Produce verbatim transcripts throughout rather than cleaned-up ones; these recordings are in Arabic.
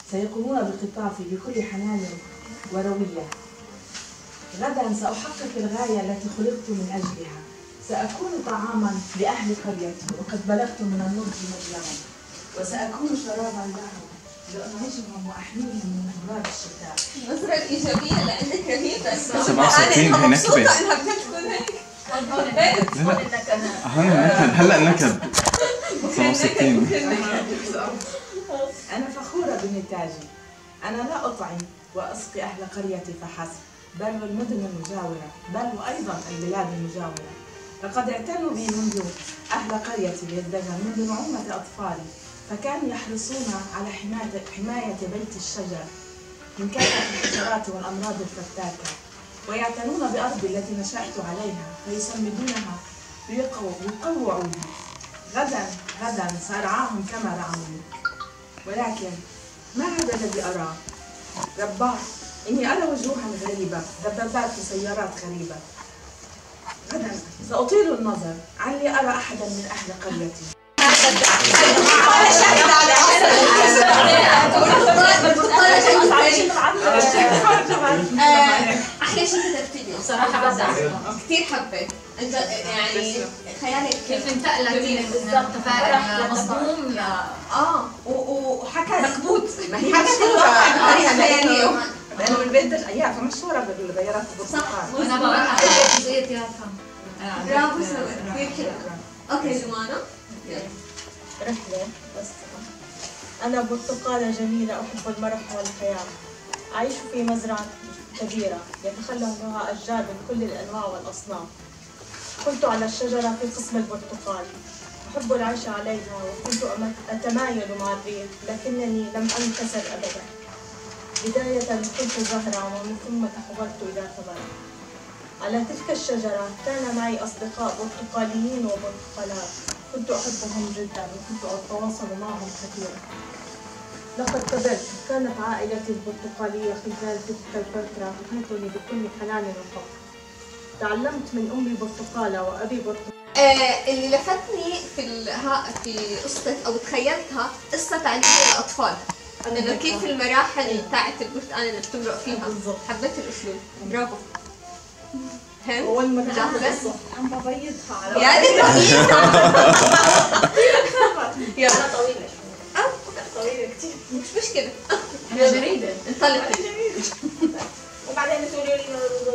سيقومون بقطافي بكل حنان وروية. غدا سأحقق الغاية التي خلقت من أجلها. سأكون طعاما لأهل قريتي وقد بلغت من النضج مبلغا، وسأكون شرابا لهم لأنعشهم وأحميهم من أمراض الشتاء. النظرة الإيجابية اللي عندك رهيبة. سبعة وستين هي نكبة. مبسوطة إنها بتكون هيك. هون نكد، هلا نكد. سبعة وستين. أنا فخورة بنتاجي. أنا لا أطعم وأسقي أهل قريتي فحسب، بل والمدن المجاورة، بل وأيضا البلاد المجاورة. لقد اعتنوا بي منذ أهل قريتي بالدجن منذ نعومة أطفالي، فكانوا يحرصون على حماية حماية بيت الشجر من كافة الحشرات والأمراض الفتاكة، ويعتنون بأرضي التي نشأت عليها فيسمدونها ويقوعوني. غدا غدا سأرعاهم كما رعوني. ولكن ما هذا الذي أراه؟ رباه، إني أرى وجوها غريبة، دبابات وسيارات غريبة. غدا سأطيل النظر علي أرى أحدا من أهل قريتي. أحلى شيء كتبتي لي صراحة كثير حبيت. أنت يعني خيالك كيف انتقلتي بالضبط تفاعل مصدوم اه وحكى مكبوت. ما هي حكت الواقع بطريقة خيالية. لأنه البيت هي مشهورة بالغيارات البرتقال. أنا بقولها جزئية يافا. برافو سويت كثير حلو. أوكي جمانة رحلة بس أنا برتقالة جميلة أحب المرح والخيال. أعيش في مزرعة كبيرة يتخللها أشجار من كل الأنواع والأصناف. كنت على الشجرة في قسم البرتقال، أحب العيش عليها وكنت أتمايل مع الريح لكنني لم أنكسر أبدا. بداية كنت زهرة ومن ثم تحولت إلى ثمرة. على تلك الشجرة كان معي أصدقاء برتقاليين وبرتقالات، كنت أحبهم جدا وكنت أتواصل معهم كثيرا. لقد كبرت، كانت عائلتي البرتقالية خلال تلك الفترة تحيطني بكل حنان وفقر. تعلمت من أمي برتقالة وأبي برتقالة. آه اللي لفتني في ها في قصتك او تخيلتها قصه تعليم الاطفال، انه كيف المراحل بتاعت البرتقال اللي بتمرق فيها. بالضبط. حبيت الاسلوب. برافو. هند أول مرة جاهزة؟ عم ببيضها على يا دي تبيضها. يلا أنا طويلة شوي. اه طويلة كثير. مش مشكله. أنا جريدة. انطلقي. وبعدين تقولي لي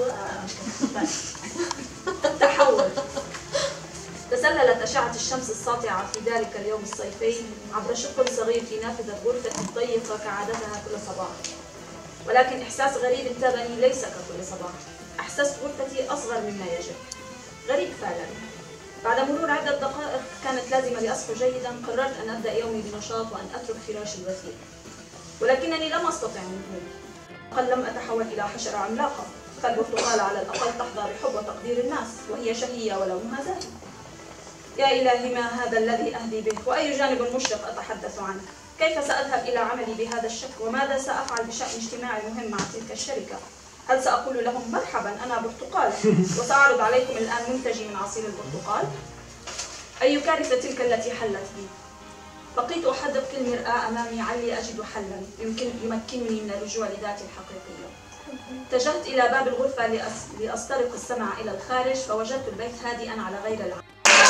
تحول. تسللت أشعة الشمس الساطعة في ذلك اليوم الصيفي عبر شق صغير في نافذة غرفتي الضيقة كعادتها كل صباح. ولكن إحساس غريب انتابني ليس ككل صباح. أحسست غرفتي أصغر مما يجب. غريب فعلا. بعد مرور عدة دقائق كانت لازمة لأصحو جيدا، قررت أن أبدأ يومي بنشاط وأن أترك فراشي الوثيق. ولكنني لم أستطع النمو. قد لم أتحول إلى حشرة عملاقة، فالبرتقالة على الأقل تحظى بحب وتقدير الناس، وهي شهية ولونها زاهي. يا إلهي ما هذا الذي أهدي به، وأي جانب مشرق أتحدث عنه؟ كيف سأذهب إلى عملي بهذا الشكل؟ وماذا سأفعل بشأن اجتماعي مهم مع تلك الشركة؟ هل سأقول لهم مرحبا أنا برتقالة وسأعرض عليكم الآن منتجي من عصير البرتقال؟ أي كارثة تلك التي حلت بي؟ بقيت أحدق المرآة أمامي علي أجد حلا يمكن يمكنني من الرجوع لذاتي الحقيقية. اتجهت إلى باب الغرفة لأس... لأسترق السمع إلى الخارج، فوجدت البيت هادئا على غير العادة.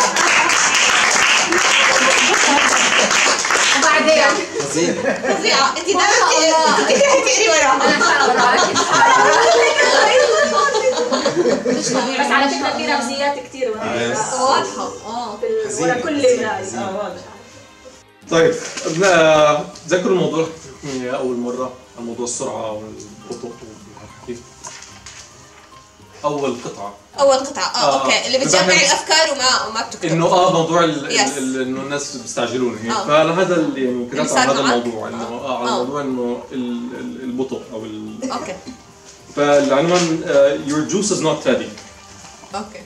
وبعدين فظيعة. انت دائما تكرهي تقري وراها. بس على فكرة في رمزيات كثير واضحة. اه ورا كل رمز. اه واضح. طيب تذكروا الموضوع اللي حكيت لكم اول مرة عن موضوع السرعة والبطء والحكي. أول قطعة أول قطعة اه, آه اوكي اللي بتجمع الأفكار وما وما بتكتب. إنه اه موضوع إنه الناس بيستعجلون هيك. فهذا اللي يعني كتبت عن هذا الموضوع إنه اه على موضوع إنه البطء أو ال اوكي. فالعنوان uh, your juice is not ready. اوكي.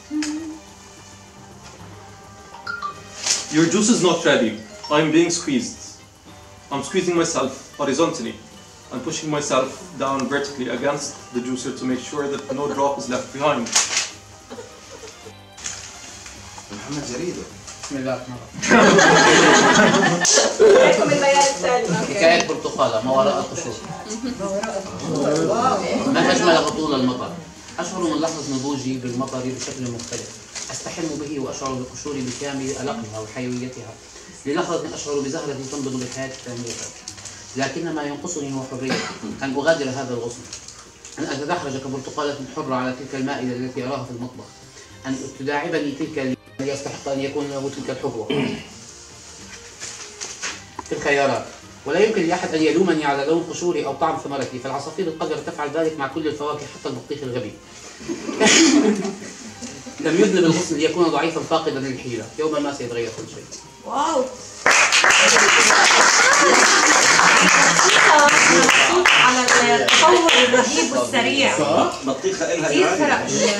Your juice is not ready. I'm being squeezed. I'm squeezing myself horizontally. I'm pushing myself down vertically against the juicer to make sure that no drop is left behind. محمد جريدة. بسم الله الرحمن الرحيم. لكم البيان التالي. حكاية برتقالة ما وراء القشور. ما أجمل هطول المطر. أشعر من لحظة نضوجي بالمطر بشكل مختلف. أستحم به وأشعر بقشوري بكامل ألقها وحيويتها. للحظة أشعر بزهرة تنبض بالحياة الثانية. لكن ما ينقصني هو حريتي أن أغادر هذا الغصن. أن أتدحرج كبرتقالة حرة على تلك المائدة التي أراها في المطبخ. أن تداعبني تلك اللي يستحق أن يكون له تلك الحبوة. في الخيارات. ولا يمكن لأحد أن يلومني على لون قشوري أو طعم ثمرتي، فالعصافير القذرة تفعل ذلك مع كل الفواكه حتى البطيخ الغبي. لم يذنب الغصن ليكون ضعيفا فاقدا للحيلة، يوما ما سيتغير كل شيء. واو. على التطور الرهيب والسريع. بطيخة إلها كثير فرق.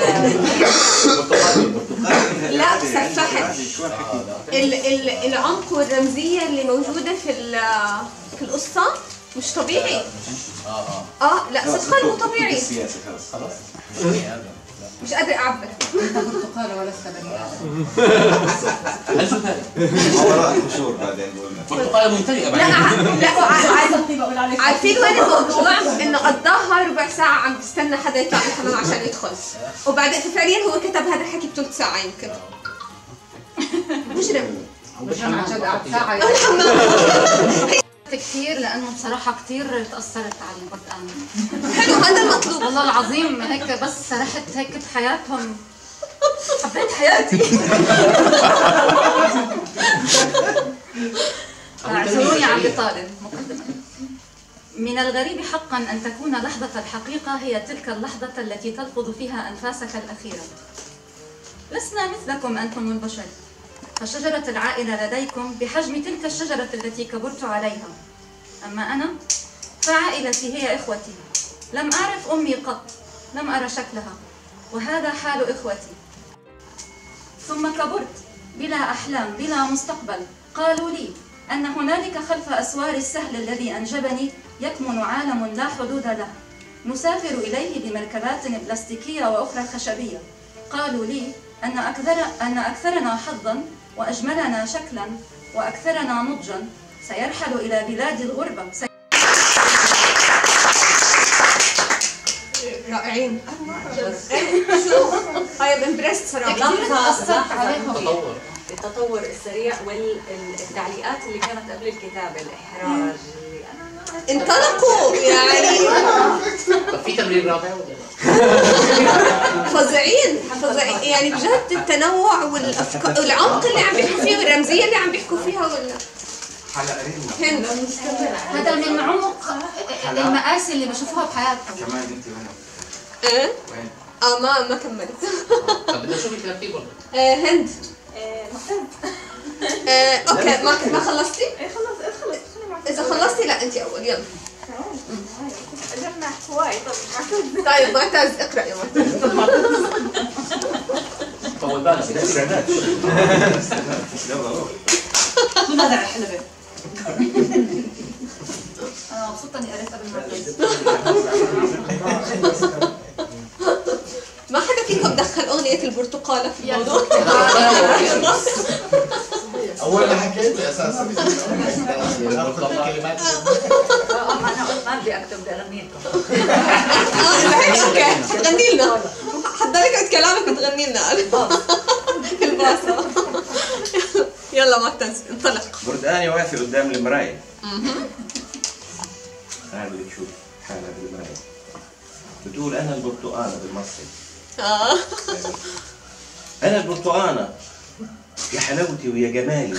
لا سفحت. ال ال العمق والرمزية اللي موجودة في في القصة مش طبيعي. اه اه لا صدقا مو طبيعي. خلاص مش قادرة أعبر. انت برتقالة ولا بني آدم. هل شو ذلك؟ ما وراء القشور بعدين قلنا برتقالة ممتلئة لا بعدين. لا عارفين وين الموضوع؟ إنه قضاها ربع ساعة عم بستنى حدا يطلع من الحمام عشان يدخل، وبعدين فعليا هو كتب هذا الحكي بثلث ساعة يمكن. مجرم. مجرم عن جد قعد ساعة. كثير لانه بصراحه كثير تاثرت على البرتقال. حلو هذا المطلوب والله العظيم هيك بس سرحت هيك بحياتهم. حبيت حياتي. اعذروني على الطالب مقدما. من الغريب حقا ان تكون لحظه الحقيقه هي تلك اللحظه التي تلفظ فيها انفاسك الاخيره. لسنا مثلكم انتم البشر، فشجرة العائلة لديكم بحجم تلك الشجرة التي كبرت عليها. أما أنا فعائلتي هي إخوتي. لم أعرف أمي قط، لم أرى شكلها، وهذا حال إخوتي. ثم كبرت بلا أحلام بلا مستقبل. قالوا لي أن هنالك خلف أسوار السهل الذي أنجبني يكمن عالم لا حدود له، نسافر إليه بمركبات بلاستيكية وأخرى خشبية. قالوا لي أن أكثر أن أكثرنا حظاً وأجملنا شكلاً وأكثرنا نضجاً سيرحل إلى بلاد الغربة. سي... رائعين. شو طيب امبرست صراحة. تطور التطور السريع والتعليقات اللي كانت قبل الكتابة، الإحراج اللي أنا انطلقوا يعني. طب في تمرين رابع ولا فظيعين فظيعين يعني بجد التنوع والافكار والعمق اللي عم بيحكوا فيه والرمزيه اللي عم بيحكوا فيها ولا هند. هذا من عمق المآسي اللي بشوفوها بحياتهم. كمان انت هنا ايه؟ وين؟ اه ما ما كملت. طب بدنا نشوف الترتيب برضه. هند. ممتاز. اوكي ما ما خلصتي؟ ايه خلص ادخلي اذا خلصتي لا انت اول يلا. جمع هواي. طب طيب معتز اقرا يا معتز. طول بالك يلا روح. شو هذا الحلبة؟ أنا مبسوطة إني قريت قبل ما ما حدا فيكم دخل اغنيه البرتقاله في الموضوع؟ اول ما حكيت اساسا انا كنت كلمات انا قلت ما بدي اكتب بدي اغنيكم. اه اوكي غني لنا. حضري لك كلامك وتغني لنا في الباصه. يلا معتز انطلق. بردقاني واقفة قدام المراية. هذا اللي تشوف حالها بالمراية. بتقول أنا البرتقانة بالمصري. اه أنا البرتقانة يا حلاوتي ويا جمالي.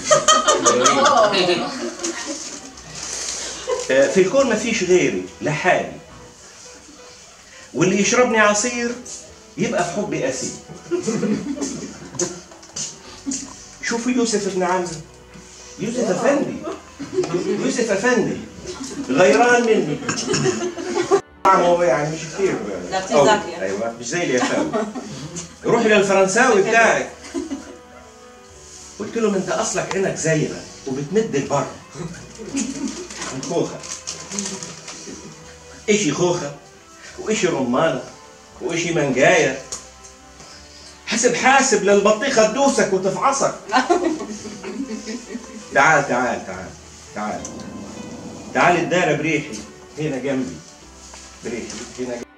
في الكون ما فيش غيري لحالي، واللي يشربني عصير يبقى في حبي أسير. شوفوا يوسف ابن عمي، يوسف أفندي، يوسف أفندي غيران مني. هو يعني مش كثير يعني. أيوة مش زي اليافاوي. روح للفرنساوي بتاعك. قلت لهم أنت أصلك عينك زينا وبتمد البر. خوخة. إشي خوخة وإشي رمانة وإشي منجاية. حسب حاسب للبطيخة تدوسك وتفعصك. تعال تعال تعال تعال تعال الدار بريحي هنا جنبي. بريحي هنا جنبي.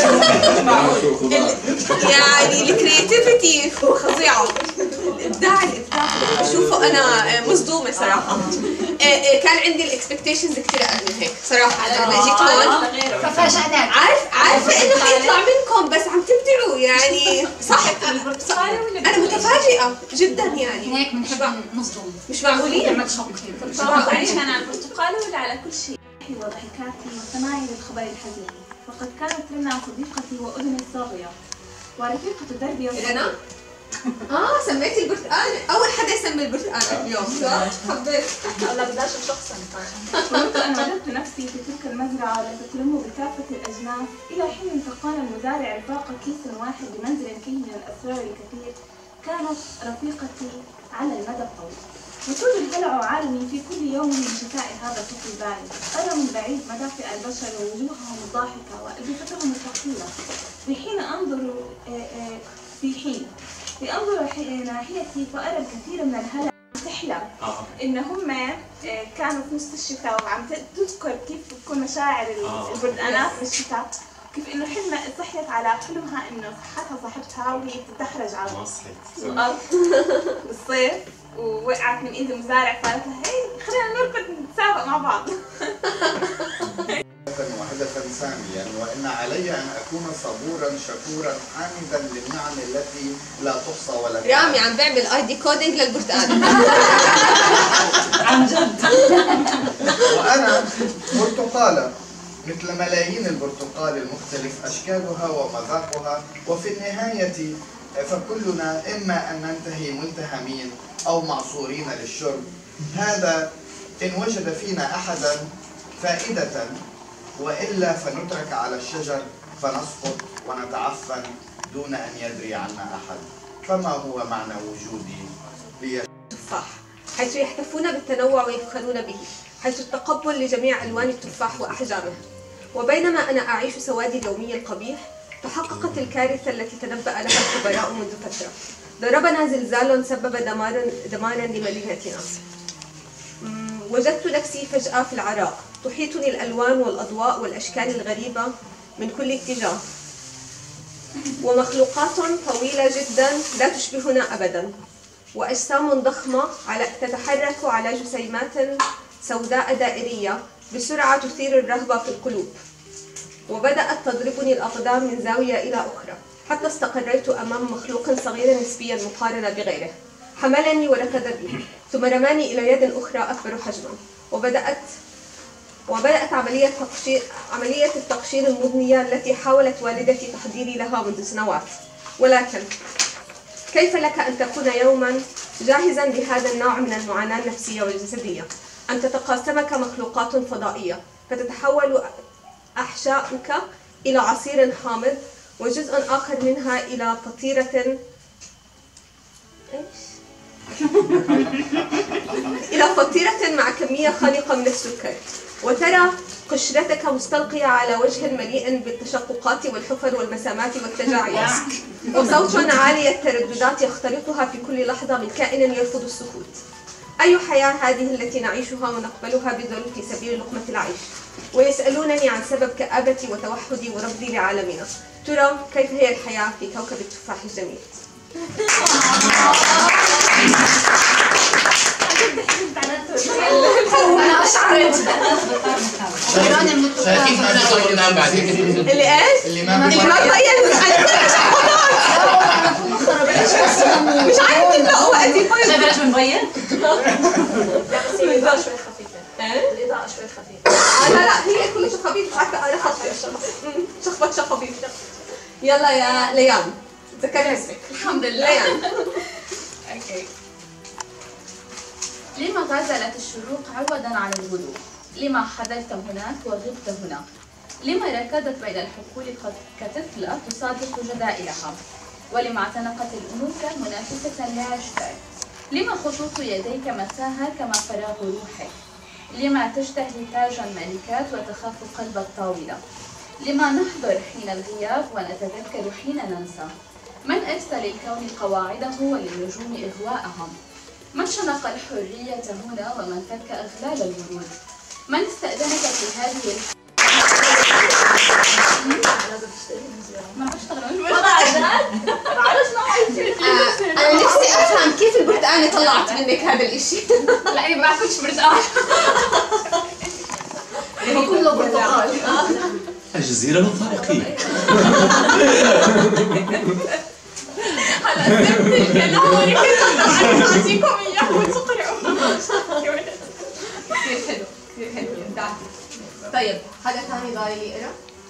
يعني الكرياتيفيتي فظيعة. الابداع الابداع شوفوا انا مصدومة صراحة. كان عندي الاكسبكتيشنز كثير اقل من هيك صراحة لما جيت هون ففاجأناك. عارف عارفة انه حيطلع منكم بس عم تبدعوا يعني صح. انا متفاجئة جدا يعني هيك بنحب نصدم مش معقولين. ما تشوقي تتوقعين كان على البرتقالة ولا على كل شيء؟ وضحكاتي وسماعي للخبر الحزين، وقد كانت رنا صديقتي وأذني الصاغية ورفيقة دربي. إذا أنا؟ آه سميتي البرتقال، أول حدا يسمي البرتقال اليوم صح؟ حبيت. لا بداش شخصا. كنت أن وجدت نفسي في تلك المزرعة التي تلم بكافة الأجناس إلى حين انتقل المزارع رفاق كيس واحد بمنزل فيه من الأسرار الكثير. كانت رفيقتي على المدى الطويل. وكل الهلع عالمي في كل يوم من شتاء هذا الطفل البارد. أرى من بعيد مدافع البشر ووجوههم الضاحكة وأجوفتهم الثقيلة. في حين أنظر في حين في أنظر ناحيتي فأرى الكثير من الهلع تحلم إن هم كانوا في نص الشتاء وعم تذكر كيف تكون مشاعر البردقانات في الشتاء، كيف إنه حلمة صحيت على حلمها إنه صحتها صاحبتها وهي بتتدحرج على الأرض بالصيف ووقعت من ايد المزارع فقالت لها هي خلينا نركض نتسابق مع بعض. وحدثا ساميا وان علي ان اكون صبورا شكورا حامدا للنعم التي لا تحصى ولا تعد. رامي عم بيعمل اي دي كودينج للبرتقال. عن جد. وانا برتقاله مثل ملايين البرتقال المختلف اشكالها ومذاقها، وفي النهايه فكلنا إما أن ننتهي ملتهمين أو معصورين للشرب. هذا إن وجد فينا أحدا فائدة، وإلا فنترك على الشجر فنسقط ونتعفن دون أن يدري عنا أحد. فما هو معنى وجودي لي؟ التفاح حيث يحتفون بالتنوع ويفخرون به، حيث التقبل لجميع ألوان التفاح وأحجامه. وبينما أنا أعيش سوادي اليومي القبيح، تحققت الكارثة التي تنبأ لها الخبراء منذ فترة. ضربنا زلزال سبب دمارا دمارا لمدينتنا. وجدت نفسي فجأة في العراء، تحيطني الألوان والأضواء والأشكال الغريبة من كل اتجاه، ومخلوقات طويلة جدا لا تشبهنا أبدا، وأجسام ضخمة على تتحرك على جسيمات سوداء دائرية بسرعة تثير الرهبة في القلوب. وبدأت تضربني الأقدام من زاوية إلى أخرى، حتى استقريت أمام مخلوق صغير نسبيا مقارنة بغيره. حملني وركض بي، ثم رماني إلى يد أخرى أكبر حجما، وبدأت وبدأت عملية تقشير عملية التقشير المضنية التي حاولت والدتي تحضيري لها منذ سنوات. ولكن كيف لك أن تكون يوما جاهزا لهذا النوع من المعاناة النفسية والجسدية؟ أن تتقاسمك مخلوقات فضائية، فتتحول أحشاؤك إلى عصير حامض، وجزء آخر منها إلى فطيرة إيش؟ إلى فطيرة مع كمية خانقة من السكر، وترى قشرتك مستلقية على وجه مليء بالتشققات والحفر والمسامات والتجاعيد، وصوت عالي الترددات يخترقها في كل لحظة من كائن يرفض السكوت. أي حياة هذه التي نعيشها ونقبلها بذل في سبيل لقمة العيش؟ ويسألونني عن سبب كآبتي وتوحدي ورفضي لعالمنا. ترى كيف هي الحياة في كوكب التفاح الجميل؟ أنا أشعرت. شايفين ما نصورنا بعد اللي إيش؟ اللي ما اللي ما تبين مش عارف تبدأ وقتي. طيب بلاش بنبين؟ بس هي الإضاءة شوي خفيفة. الإضاءة شوي خفيفة. لا لا هي كلها خفيف، مش عارفة أنا خفيف شخبط شخبيط. يلا يا ليان تذكري اسمك. الحمد لله. ليان. اوكي. لما غازلت الشروق عوضا عن الغروب؟ لما حضرت هناك وغبت هنا؟ لما ركضت بين الحقول كطفلة تصادق جدائلها؟ ولما اعتنقت الأنوثة منافسة لعشتك؟ لما خطوط يديك مساها كما فراغ روحك؟ لما تشتهي تاج الملكات وتخاف قلب الطاولة؟ لما نحضر حين الغياب ونتذكر حين ننسى؟ من أرسل للكون قواعده وللنجوم إغواءهم؟ من شنق الحرية هنا ومن فك أغلال الورود؟ من استأذنك في هذه ما أنا نفسي أفهم كيف البرتقالة طلعت منك هذا الإشي. لأني ما باكلش برتقال. يعني كله برتقال. الجزيرة الوثائقية. هلا سبت الكلام اللي كنت أعطيكم إياه وتقرأوا. كثير حلو كثير حلو إبداعتي. طيب هذا ثاني ضايل يقرا؟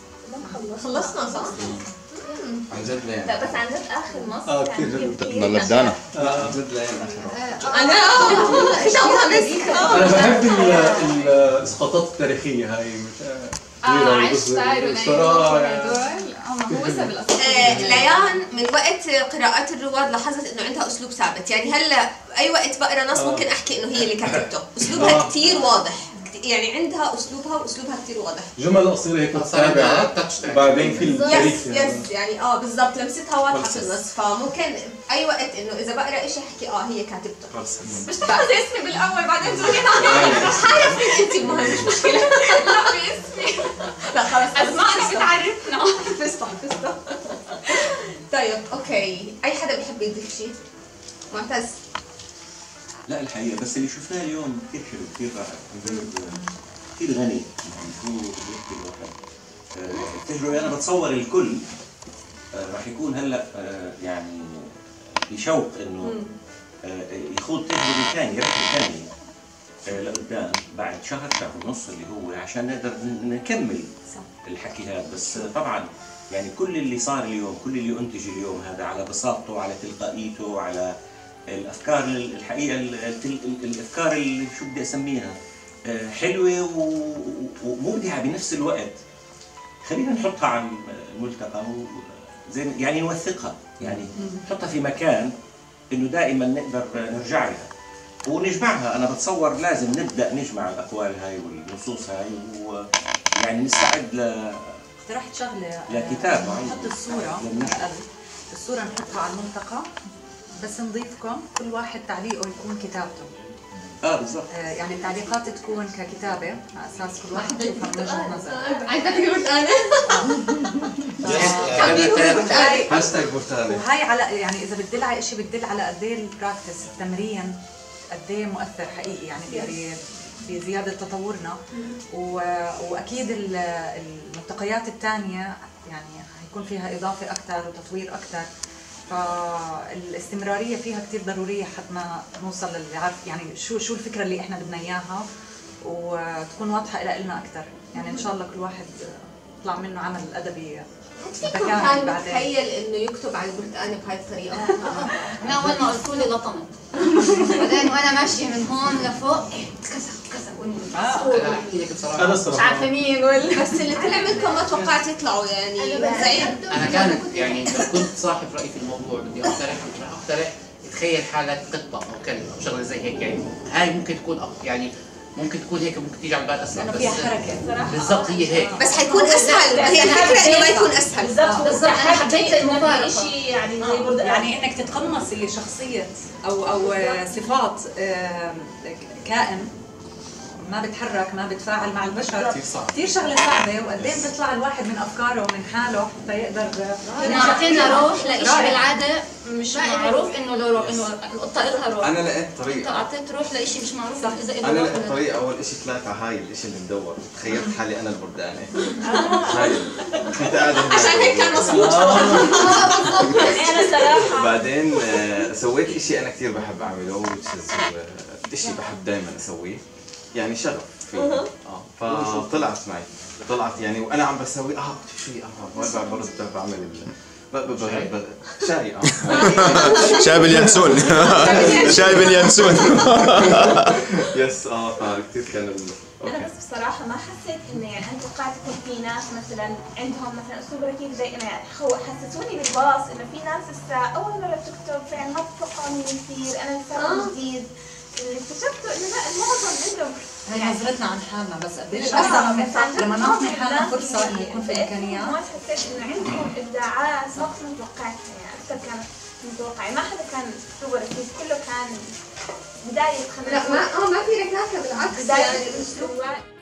خلصنا صح؟ عن جد لين لا بس عن جد آخر نص اه كثير جد بدانا عن جد لين اخر انا اه انا بحب الاسقاطات التاريخيه هاي اه عشتار ونايل هو سبب الأسئلة. ليان من وقت قراءات الرواد لاحظت انه عندها اسلوب ثابت، يعني هلا اي وقت بقرا نص ممكن احكي انه هي اللي كتبته، اسلوبها كثير واضح، يعني عندها اسلوبها واسلوبها كثير واضح. جمل قصيره هيك متتابعه وبعدين في التاريخ يس يس يعني اه بالضبط لمستها واضحه في النص، فممكن اي وقت انه اذا بقرا شيء احكي اه هي كاتبته. مش تحفظي اسمي بالاول بعدين تقولي عارفه انت المهم مش مشكله. لا باسمي لا خلص اسمائنا بتعرفنا. فستة فستة. طيب اوكي اي حدا بيحب يضيف شيء؟ معتز. لا الحقيقه بس اللي شفناه اليوم كثير حلو كثير رائع كثير غني يعني شو بيحكي الواحد. التجربه انا بتصور الكل راح يكون هلا يعني بشوق انه يخوض تجربه ثانيه رحله ثانيه لقدام بعد شهر شهر ونص اللي هو عشان نقدر نكمل الحكي هذا. بس طبعا يعني كل اللي صار اليوم كل اللي انتج اليوم هذا على بساطته على تلقائيته على الافكار الحقيقه الافكار اللي شو بدي اسميها حلوه ومبدعه بنفس الوقت. خلينا نحطها على الملتقى زي يعني نوثقها يعني نحطها في مكان انه دائما نقدر نرجع لها ونجمعها. انا بتصور لازم نبدا نجمع الاقوال هاي والنصوص هاي ويعني نستعد ل اقترحت شغله لكتاب معين. نحط الصوره الصوره نحطها على الملتقى بس نضيفكم كل واحد تعليقه يكون كتابته. اه بالضبط. آه يعني التعليقات تكون ككتابه على اساس كل واحد يشوفها من وجهه نظر. عايزه تقول انا؟ هاشتاج برتقالي. وهي على يعني اذا بتدل على شيء بتدل على قد ايه البراكتس التمرين قد ايه مؤثر حقيقي يعني بزياده تطورنا. واكيد الملتقيات الثانيه يعني حيكون فيها اضافه اكثر وتطوير اكثر، فالاستمراريه فيها كثير ضروريه حتى ما نوصل للي عارف يعني شو شو الفكره اللي احنا بدنا اياها وتكون واضحه لنا اكثر. يعني ان شاء الله كل واحد يطلع منه عمل ادبي فيكم كان متخيل انه يكتب على البرتقانه بهاي الطريقه؟ انا اول ما قلتوا لي لطمت بعدين وانا ماشيه من هون لفوق كذا كذا انا مش عارفه مين ولا بس اللي طلع منكم ما توقعت يطلعوا يعني زين. انا كانت يعني كنت صاحب راي في الموضوع بدي اقترح اقترح تخيل حالك قطه او كلب او شغله زي هيك يعني هاي ممكن تكون يعني ممكن تكون هيك ممكن تيجي على البال اسرع بس فيها حركه صراحه بالضبط هي هيك بس حيكون اسهل. هي الفكره انه ما يكون اسهل بالضبط بالضبط. انا حبيت انه شيء يعني زي برد يعني انك تتقمصي شخصيه او او صفات كائن ما بتحرك ما بتفاعل مع البشر. كثير صعب كثير شغله صعبه وقد ايه بيطلع الواحد من افكاره ومن حاله حتى يقدر اعطينا روح لشيء بالعاده مش معروف انه لو انه القطه لها روح. انا لقيت طريقه اعطيت روح لشيء مش معروف صح. اذا اذا انا لقيت طريقه. اول شيء طلعت على هاي الشيء اللي مدور تخيلت حالي انا البردانه هاي كنت قاعده عشان هيك كان مظبوط. انا صراحه بعدين سويت شيء انا كثير بحب اعمله شيء بحب دائما اسويه يعني شغف فيه اه فطلعت معي طلعت يعني وانا عم بسوي اه شوي اه وارجع برد بعمل شاي اه شاي باليانسون شاي باليانسون يس اه فكثير كان انا بس بصراحه ما حسيت انه يعني انا توقعت يكون في ناس مثلا عندهم مثلا اسلوب ركيك زي انا يعني حسسوني بالباص انه في ناس لسه اول مره بتكتب فعلا ما بتتوقع مني كثير انا لسه جديد اللي اكتشفته انه لا المعظم عندهم هي نظرتنا عن حالنا بس قديش اصلا لما نعطي حالنا فرصه انه يكون في امكانيات. ما حسيت انه عندهم ابداعات ما كنت متوقعتها يعني اكثر كانت متوقعه ما حدا كان سوبر ركيز كله كان بدايه خلينا لا ما اه ما في ركاكه بالعكس بدايه يعني الاسلوب